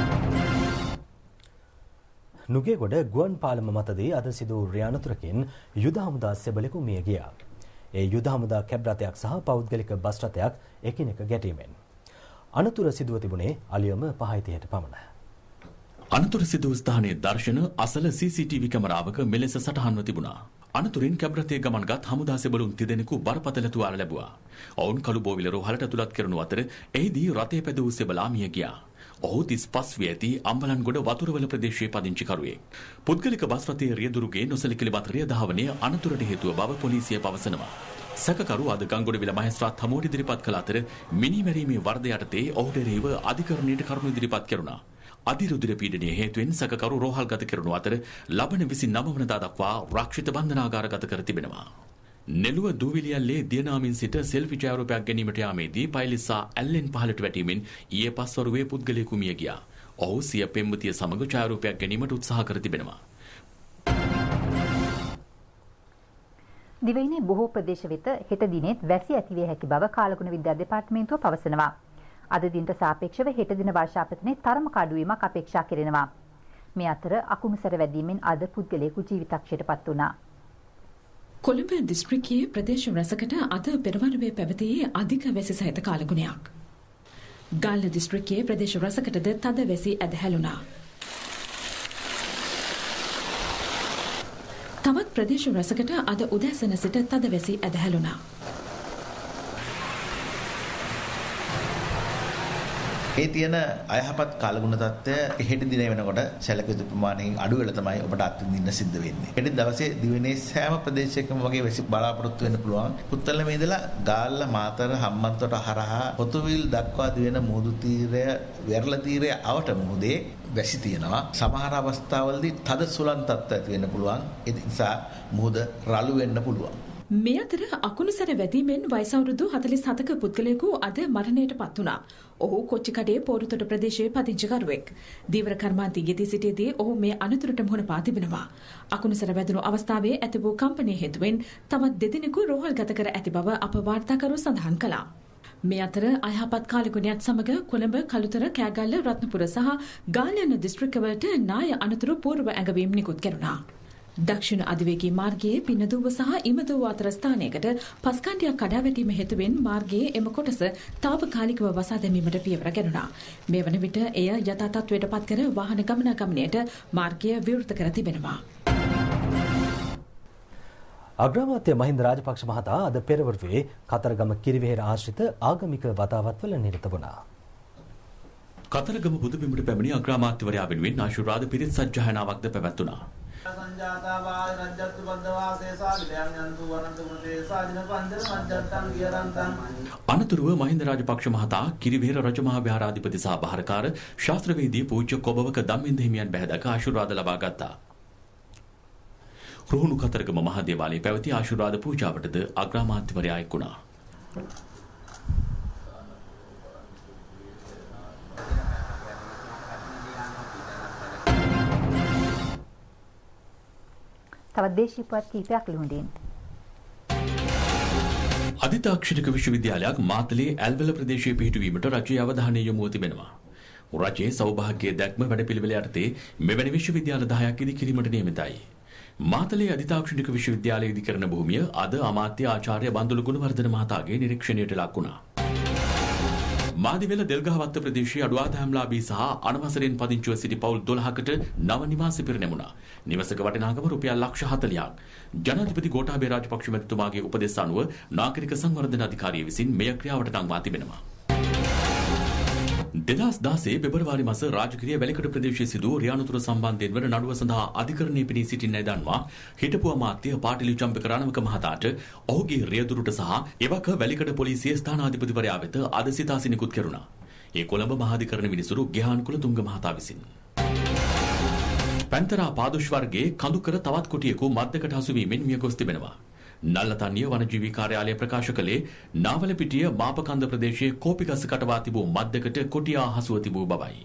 A: නුගේගොඩ ගුවන් පාලම මතදී අද සිදු වූ රියානතුරකින් යුද හමුදා සෙබළෙකු මිය ගියා. ඒ යුද හමුදා කැබ් රථයක් සහ පෞද්ගලික බස් රථයක් එකිනෙක ගැටීමෙන්. අනතුර සිදුව තිබුණේ අලියම 5:30ට පමණ.
C: අනතුර සිදු වූ ස්ථානයේ දර්ශන අසල CCTV කැමරාවක මෙලෙස සටහන්ව තිබුණා. අනතුරින් කැබ් රථයේ ගමන්ගත් හමුදා සෙබළුන් තිදෙනෙකු බරපතල තුවාල ලැබුවා. ඔවුන් කළුබෝවිල රෝහලට ඇතුළත් කරනු අතර එහිදී රථයේ පැද වූ සෙබළා මිය ගියා. ඔහු 35 වී ඇති අම්බලන්ගොඩ වතුරවල ප්‍රදේශයේ පදිංචිකරුවෙක්. පුද්ගලික බස් රථයේ රියදුරුගේ නොසැලකිලිමත් රියදහවනය අනතුරට හේතුව බව පොලිසිය පවසනවා. සැකකරු අද ගංගොඩවිල මහේස්ත්‍රාත් හමුවට ඉදිරිපත් කළ අතර මිනිමැරීමේ වරද යටතේ ඔහුට එරෙහිව අධිකරණයට කරුණු ඉදිරිපත් කෙරුණා. අධිරුධිර පීඩනයේ හේතුවෙන් සැකකරු රෝහල්ගත කරනු අතර ලබන 29 වනදා දක්වා රක්ෂිත බන්ධනාගාරගත කර තිබෙනවා. නෙළුව දූවිලියල්ලේ දියනාමින් සිට සෙල්ෆි ඡායාරූපයක් ගැනීමට යාමේදී පයිලිස්සා ඇල්ලෙන් පහළට වැටීමෙන් ඊයේ පස්වරුවේ පුද්ගලයෙකු මිය ගියා. ඔහු සිය පෙම්වතිය සමග ඡායාරූපයක් ගැනීමට උත්සාහ කර තිබෙනවා.
B: දිවයිනේ බොහෝ ප්‍රදේශ වෙත හෙට දිනෙත් වැසි ඇතිවිය හැකි බව කාලගුණ විද්‍යා දෙපාර්තමේන්තුව පවසනවා. අද දිනට සාපේක්ෂව හෙට දින වර්ෂාපතනයේ තරමක අඩුවීමක් අපේක්ෂා කෙරෙනවා. මේ අතර අකුණු සැර වැදීමෙන් අද පුද්ගලයෙකු ජීවිතක්ෂයට පත් වුණා.
I: කොළඹ දිස්ත්‍රික්කයේ ප්‍රදේශ රැසකට අද පෙරවරුවේ පැවතියේ අධික වැසි සහිත කාලගුණයක්. ගල්ල දිස්ත්‍රික්කයේ ප්‍රදේශ රැසකටද තද වැසි ඇදහැළුණා. තවත් ප්‍රදේශ රැසකට අද උදෑසන සිට තද වැසි ඇදහැළුණා.
R: මේ තියෙන අයහපත් කාලගුණ තත්ත්වය හෙට දින වෙනකොට සැලකිය යුතු ප්‍රමාණයෙන් අඩු වෙලා තමයි ඔබට අත්විඳින්න සිද්ධ වෙන්නේ. හෙට දවසේ දිවයිනේ සෑම ප්‍රදේශයකම වගේ වැසි බලාපොරොත්තු වෙන්න පුළුවන්. පුත්තලමේ ඉඳලා ගාල්ල මාතර හම්බන්තොට හරහා පොතුවිල් දක්වා දිවෙන මුහුදු තීරය වෙරළ තීරය අවට මුහුදේ වැසි තියෙනවා. සමහර අවස්ථාවලදී තද සුළං තත්ත්ව ඇති වෙන්න පුළුවන්. ඒ නිසා මුහුද රළු වෙන්න පුළුවන්.
I: මේ අතර අකුණු සැර වැදීමෙන් වයස අවුරුදු 47ක පුද්ගලයෙකු අද මරණයට පත් වුණා. ඔහු කොච්චිකඩේ පෝරුතොට ප්‍රදේශයේ පදිංචිකරුවෙක්. දීවර කර්මාන්තයේ යෙදී සිටියේදී ඔහු මේ අනතුරට මුහුණ පා තිබෙනවා. අකුණු සැර වැදුණු අවස්ථාවේ ඇති වූ කම්පනයේ හේතුවෙන් තවත් දෙදෙනෙකු රෝහල්ගත කර ඇති බව අප වාර්තාකරු සඳහන් කළා. මේ අතර අයහපත් කාලගුණයත් සමග කොළඹ, කළුතර, කෑගල්ල, රත්නපුර සහ ගාල්ල යන දිස්ත්‍රික්කවලට නාය අනතුරු පූර්ව ඇඟවීම් නිකුත් කෙරුණා. දක්ෂිණ අධිවේගී මාර්ගයේ පින්නදුව සහ ඉමදුව අතර ස්ථානයකට පස්කණ්ඩියක් කඩා වැටීම හේතුවෙන් මාර්ගයේ එම කොටස తాවකාලිකව වසා දැමීමට පියවර ගැනුණා. මේ වන විට එය යථා තත්ත්වයට පත් කර වාහන ගමනාගමනයට මාර්ගය විවෘත කර තිබෙනවා.
A: අග්‍රාමාත්‍ය මහින්ද රාජපක්ෂ මහතා අද පෙරවරුවේ කතරගම කිරිවෙහෙර ආශ්‍රිත ආගමික වතාවත්වල නිරත වුණා.
C: කතරගම බුදුබිමට පැමිණි අග්‍රාමාත්‍යවරයා වෙනුවෙන් ආශිර්වාද පිරිත් සජ්ජායනාවක්ද පැවැත්වුණා. අනතුරුව මහින්ද රාජපක්ෂ මහතා කිරිවෙහෙර රජමහා විහාරාධිපති සහ බහරකාර ශාස්ත්‍රවේදී පූජ්‍ය කොබවක ධම්මින්ද හිමියන් බැහැ දක ආශිර්වාද ලබා ගත්තා. රුහුණු කතරගම මහා දේවාලයේ පැවති ආශිර්වාද පූජාවටද අග්‍රාමාත්‍යවරයා එක් වුණා.
B: තවත් දේශීය පුවත් කිහිපයක් ලිහුණින්.
C: අධිතාක්ෂණික විශ්වවිද්‍යාලයක් මාතලේ ඇල්වල ප්‍රදේශයේ පිහිටුවීමට රජයේ අවධානය යොමුව තිබෙනවා. රජයේ සෞභාග්‍ය දැක්ම වැඩපිළිවෙල යටතේ මෙවැනි විශ්වවිද්‍යාල 10ක් ඉදිකිරීමට නියමිතයි. මාතලේ අධිතාක්ෂණික විශ්වවිද්‍යාලයේ ඉදිකරන භූමිය අද අමාත්‍ය ආචාර්ය බන්දුල ගුණවර්ධන මහතාගේ නිරීක්ෂණයට ලක් වුණා. මාදිවෙල දෙල්ගහවත්ත ප්‍රදේශයේ අඩු ආදායම්ලාභී සහ අනවසරෙන් පදිංචිව සිටි පවුල් 12කට නව නිවාස පිරිනැමුණා. නිවසක වටිනාකම රුපියල් ලක්ෂ 40ක්. ජනාධිපති ගෝඨාභය රාජපක්ෂ මැතිතුමාගේ උපදෙස් අනුව නාගරික සංවර්ධන අධිකාරිය විසින් මෙය ක්‍රියාවට නංවා තිබෙනවා. 2016 පෙබරවාරි මාස රාජගිරිය වැලිකඩ ප්‍රදේශයේ සිදු රියානුතුර සම්බන්ධයෙන් වන නඩුව සඳහා අධිකරණයේ පිණී සිටින්නයි දන්වා හිටපු අමාත්‍ය පාටිලි චම්පක රණවක මහතාට ඔහුගේ රියදුරට සහ එවක වැලිකඩ පොලිසියේ ස්ථානාධිපතිවරයා වෙත අද සිතාසි නිකුත් කෙරුණා. ඒ කොළඹ මහාධිකරණ විනිසුරු ග්‍යාන් කුලතුංග මහතා විසින්. පැන්තරා පාදුෂ් වර්ගයේ කඳුකර තවත් කුටියක මද්දකට හසු වීමෙන් මිය ගොස් තිබෙනවා. නල්ලතන්නිය වනජීවී කාර්යාලය ප්‍රකාශ කළේ නාවලපිටිය මාපකන්ද ප්‍රදේශයේ කෝපිගස කටවා තිබූ මද්දකට කොටියා හසුව තිබූ බවයි.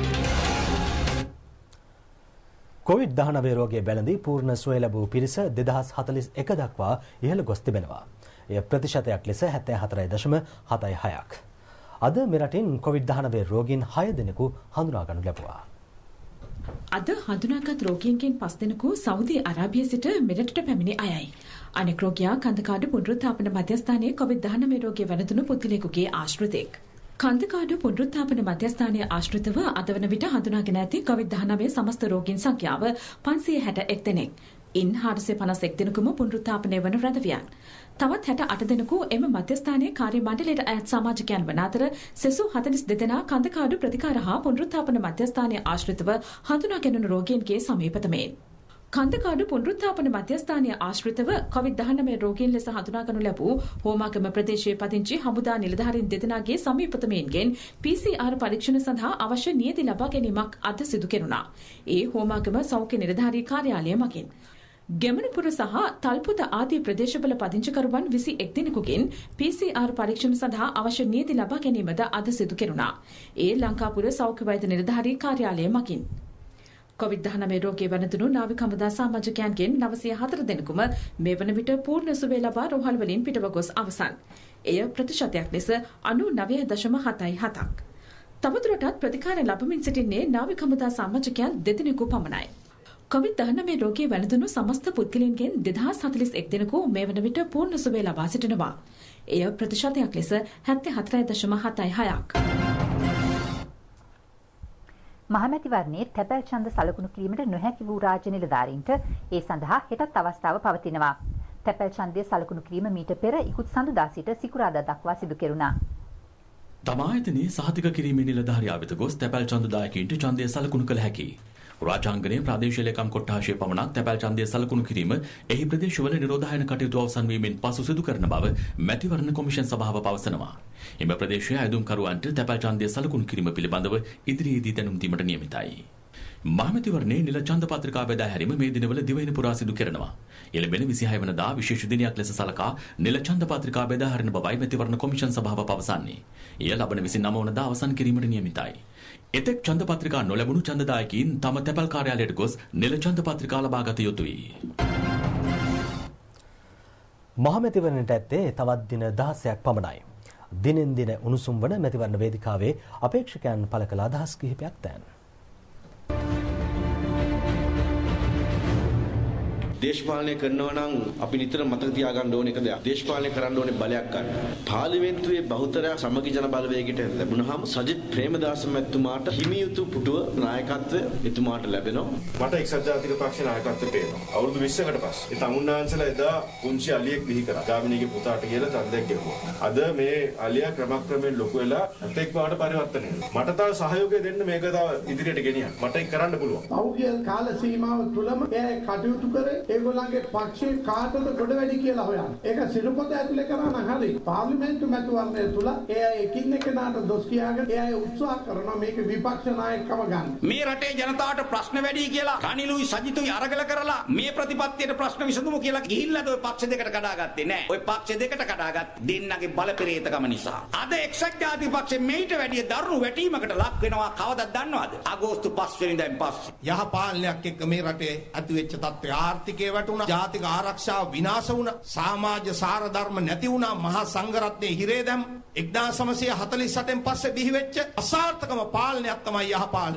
A: COVID-19 රෝගයේ බැලඳී පූර්ණ සුවය ලැබූ පිරිස 2041 දක්වා ඉහළ ගොස් තිබෙනවා. එය ප්‍රතිශතයක් ලෙස 74.76ක්. අද මෙරටින් COVID-19 රෝගීන් 6 දෙනෙකු හඳුනා ගනු ලැබුවා.
I: අද හඳුනාගත් රෝගීන්ගෙන් 5 දෙනෙකු සෞදි අරාබිය සිට මෙරටට පැමිණි අයයි. අනෙක් රෝගියා කන්දකාඩු පුනරුත්ථාපන මධ්‍යස්ථානයේ COVID-19 රෝගය වැළඳුණු පුද්ගලයෙකුගේ ආශ්‍රිතයෙක්. කන්දකාඩු පුනරුත්ථාපන මධ්‍යස්ථානයේ ආශ්‍රිතව අද වන විට හඳුනාගෙන ඇති COVID-19 සමස්ත රෝගීන් සංඛ්‍යාව 561 දෙනෙක්. ඉන් 451 දෙනෙකුම පුනරුත්ථාපනය වන රැඳවියන්. තවත් 68 දෙනෙකු එම මධ්‍යස්ථානයේ කාර්ය මණ්ඩලයට අයත් සමාජිකයන් වන අතර සෙසු 42 දෙනා කන්දකාඩු ප්‍රතිකාර හා පුනරුත්ථාපන මධ්‍යස්ථානයේ ආශ්‍රිතව හඳුනාගෙන රෝගීන්ගේ සමීපතමෙන්. කන්දකාඩු පුනරුත්ථාපන මධ්‍යස්ථානයේ ආශ්‍රිතව COVID-19 රෝගීන් ලෙස හඳුනාගනු ලැබූ හෝමාගම ප්‍රදේශයේ පදිංචි හමුදා නිලධාරීන් දෙදෙනාගේ සමීපතමයින්ගෙන් PCR පරීක්ෂණ සඳහා අවශ්‍ය නියති ලබා ගැනීමක් අද සිදු කෙරුණා. ඒ හෝමාගම සෞඛ්‍ය නිලධාරී කාර්යාලය මගින්. ගෙමනපුර සහ තල්පොත ආදී ප්‍රදේශවල පදිංචිකරුවන් 21 දෙනෙකුගෙන් PCR පරීක්ෂණ සඳහා අවශ්‍ය නියති ලබා ගැනීමද අද සිදු කෙරුණා. ඒ ලංකාපුර සෞඛ්‍ය වෛද්‍ය නිලධාරී කාර්යාලය මගින්. COVID-19 රෝගයේ වැළඳුණු නාවික හමුදා සමාජිකයන්ගෙන් 904 දෙනෙකුම මේ වන විට පූර්ණ සුවය ලබා රෝහල් වලින් පිටව ගොස් අවසන්. එය ප්‍රතිශතයක් ලෙස 99.77ක්. තවදුරටත් ප්‍රතිකාර ලැබමින් සිටින්නේ නාවික හමුදා සමාජිකයන් 2 දෙනෙකු පමණයි. COVID-19 රෝගයේ වැළඳුණු සමස්ත පුද්ගලයන්ගෙන් 2041 දෙනෙකු මේ වන විට පූර්ණ සුවය ලබා සිටිනවා. එය ප්‍රතිශතයක් ලෙස 74.76ක්.
B: මහමැතිවරණයේ තැපැල් ඡන්ද සලකුණු කිරීමට නොහැකි වූ රාජ්‍ය නිලධාරීන්ට ඒ සඳහා හෙටත් අවස්ථාව පවතිනවා. තැපැල් ඡන්දය සලකුණු කිරීම මීට පෙර ඉකුත් සඳුදා සිට සිකුරාදා දක්වා සිදු කෙරුණා.
C: තම ආයතනයේ සහතික කිරීමේ නිලධාරියා වෙත ගොස් තැපැල් ඡන්දදායකයින්ට ඡන්දය සලකුණු කළ හැකියි. රාජාංගනයේ ප්‍රාදේශීය ලේකම් කොට්ටාශය පමණක් තැපැල් ඡන්දය සලකුණු කිරීම එහි ප්‍රදේශවල නිරෝධායන කටයුතු අවසන් වීමෙන් පසු සිදු කරන බව මැතිවරණ කොමිෂන් සභාව පවසනවා. එම ප්‍රදේශයේ අයදුම්කරුවන්ට තැපැල් ඡන්දය සලකුණු කිරීම පිළිබඳව ඉදිරියේදී දැනුම් දීමට නියමිතයි. මහමැතිවරණයේ නිල ඡන්ද පත්‍රිකා බෙදා හැරීම මේ දිනවල දිවයින පුරා සිදු කරනවා. එළඹෙන 26 වෙනිදා විශේෂ දිනයක් ලෙස සලකා නිල ඡන්ද පත්‍රිකා බෙදා හැරෙන බවයි මැතිවරණ කොමිෂන් සභාව පවසන්නේ. එය ලබන 29 වෙනිදා අවසන් කිරීමට නියමිතයි. එතෙක් ඡන්ද පත්‍රිකා නොලැබුණු ඡන්දදායකයින් තම තැපැල් කාර්යාලයට ගොස් නිල ඡන්ද පත්‍රිකා ලබා ගත යුතුයි.
A: මහමැතිවරණයට ඇත්තේ තවත් දින 16ක් පමණයි. දිනෙන් දින උණුසුම් වන මැතිවරණ වේදිකාවේ අපේක්ෂකයන් පළ කළ අදහස් කිහිපයක් දැන්.
S: දේශපාලනය කරනවා නම් අපි නිතර මතක තියාගන්න ඕන එක දෙයක්. දේශපාලනය කරන්න ඕනේ බලයක් ගන්න. පාර්ලිමේන්තුවේ බහුතරයක් සමගි ජන බලවේගයට ලැබුණාම සජිත් ප්‍රේමදාස මැතිතුමාට හිමියුතු පුටුව නායකත්වය එතුමාට ලැබෙනවා.
T: මට එක්සත් ජාතික පක්ෂ නායකත්වය පේනවා. අවුරුදු 20කට පස්සේ. ඒ තමුන්නාන්සලා එදා පුංචි අලියෙක් බිහි කරා. ගාමිණීගේ පුතාට කියලා ඡන්දයක් ගෙවුවා. අද මේ අලියා ක්‍රමක්‍රමයෙන් ලොකු වෙලා ඇතෙක් බවට පරිවර්තනය වෙනවා. මට තව සහයෝගය දෙන්න මේක තව ඉදිරියට ගෙනියන්න. මට ඒක කරන්න පුළුවන්.
U: පෞද්ගල කාල සීමාව තුලම ඒ කටයුතු කරේ ඒගොල්ලන්ගේ පක්ෂේ කාටද ගොඩ වැඩි කියලා හොයන්න. ඒක සිරුපත ඇතුලේ කරා නම් හරි. පාර්ලිමේන්තු මැතිවරණය තුල ඒ එකින් එකනට දොස් කියාගෙන ඒ උත්සාහ කරනවා මේක විපක්ෂ නායකකම ගන්න.
V: මේ රටේ ජනතාවට ප්‍රශ්න වැඩි කියලා රනිලුයි සජිතුයි අරගල කරලා මේ ප්‍රතිපත්තියට ප්‍රශ්න විසඳමු කියලා ගිහිල්ලාද ඔය පක්ෂ දෙකට කඩාගත්තේ නෑ. ඔය පක්ෂ දෙකට කඩාගත් දෙන්නගේ බලපෙරේතකම නිසා. අද එක්සත් ජාතික පක්ෂේ මේට වැඩි දරුණු වැටීමකට ලක් වෙනවා කවදද දන්නවද? අගෝස්තු 5 වෙනිදාන් පස්සේ.
W: යහ පාලනයක් එක්ක මේ රටේ ඇති වෙච්ච තත්ත්වය ආර්ථිකයේ වැටුණා, ජාතික ආරක්ෂාව විනාශ වුණා, සමාජ සාර ධර්ම නැති වුණා, මහා සංඝරත්නයේ හිරේ දැම්ම 1947න් පස්සේ බිහි වෙච්ච අසාර්ථකම පාලනයක් තමයි යහ පාලනය.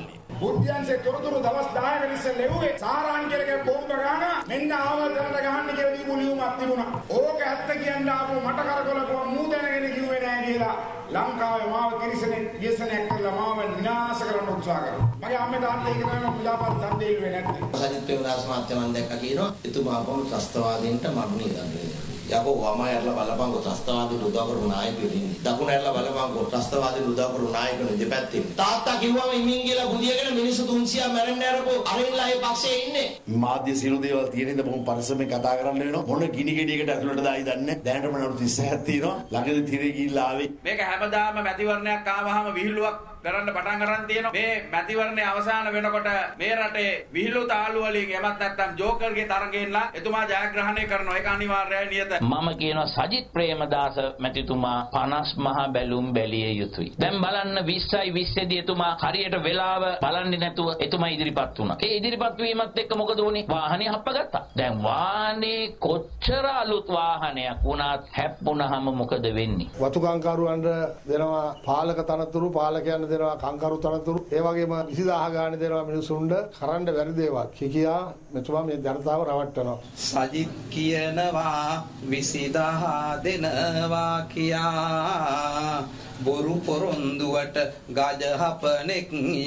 D: බුද්ධයන්සේ තොරතුරු දවස් 10කට ඉස්සෙල්ලා ලැබුවේ සාරාන් කියලා බෝම්බ ගහන මෙන්න ආවල් කරන්න ගහන්න කියලා දීපු ලියුමක් තිබුණා. ඕක ඇත්ත කියන්න ආපු මට කරකොලකුවා මූ දැනගෙන කිව්වේ නෑ කියලා ලංකාවේ මාව කිරිසනයක් කරලා මාව විනාශ කරන්න උත්සාහ කරනවා. මගේ අම්මේ තාත්තේ ඒක තමයි මම පුජාපත් සම්දේ ඉල්ලුවේ නැත්තේ.
E: සජිත් ප්‍රේමදාස මහත්තයා මම දැක්කා කියනවා එතුමා කොහොමද ත්‍රස්තවාදීන්ට මරණය දන්නේ. යකෝ වම ඇරලා බලපංගෝ ත්‍රස්තවාදීන් උදව් කරපු නායකයෝ ඉන්නේ. දකුණ ඇරලා බලපංගෝ ත්‍රස්තවාදීන් උදව් කරපු නායකයෝ දෙපැත්තේ. තාත්තා කිව්වම ඉමින් කියලා බුදියගෙන මිනිස්සු 300 මැරෙන්න ඇරපෝ අරින්ලා ඒ පක්ෂේ ඉන්නේ. මාධ්‍ය සියලු දේවල් තියෙනද බොහොම පරිස්සමෙන් කතා කරන්න වෙනවා. මොන ගිනි ගෙඩියකට ඇතුළට දායි දන්නේ. දැනටම නඩු 36ක් තියෙනවා. ළඟදී තිරේ ගිහිල්ලා ආවේ.
V: මේක හැමදාම මැතිවරණයක් ආවහම විහිළුවක් කරන්න පටන් ගන්න තියෙනවා. මේ මැතිවරණයේ අවසාන වෙනකොට මේ රටේ විහිළු තාලු වලින් එමත් නැත්නම් ජෝකර්ගේ තරගෙන්ලා එතුමා ජයග්‍රහණය කරනවා. ඒක අනිවාර්යයි නියත.
F: මම කියනවා සජිත් ප්‍රේමදාස මැතිතුමා 50 මහා බැලුම් බැලිය යුතුයි. දැන් බලන්න 20යි 20 දී එතුමා හරියට වෙලාව බලන්නේ නැතුව එතුමා ඉදිරිපත් වුණා. ඒ ඉදිරිපත් වීමත් එක්ක මොකද වුනේ? වාහනේ හප්පගත්තා. දැන් වාහනේ කොච්චර අලුත් වාහනයක් වුණත් හැප්පුණාම මොකද වෙන්නේ?
U: වතු කංකරුවන්ට දෙනවා පාලක තනතුරු, පාලකයන් දෙනවා කංකරු තනතුරු, ඒ වගේම 20000 ගානේ දෙනවා මිනිසුන්ට කරන්න බැරි දේවල්. කිකියා මෙතුමා මේ ජනතාව රවට්ටනවා.
X: සජිත් කියනවා 20000 දෙනවා කියා බොරු පොරොන්දුවට ගජහපනෙක්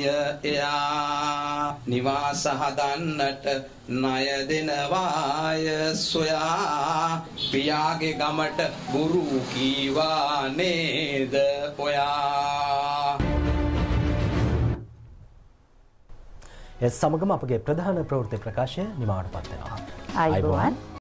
X: එයා නිවාස හදන්නට ණය දෙනවාය සොයා පියාගේ ගමට ගුරු කීවා නේද ඔයා.
A: ඒ සමගම අපගේ ප්‍රධාන ප්‍රවෘත්ති ප්‍රකාශය නිමවට පත් වෙනවා.
B: ආයුබෝවන්.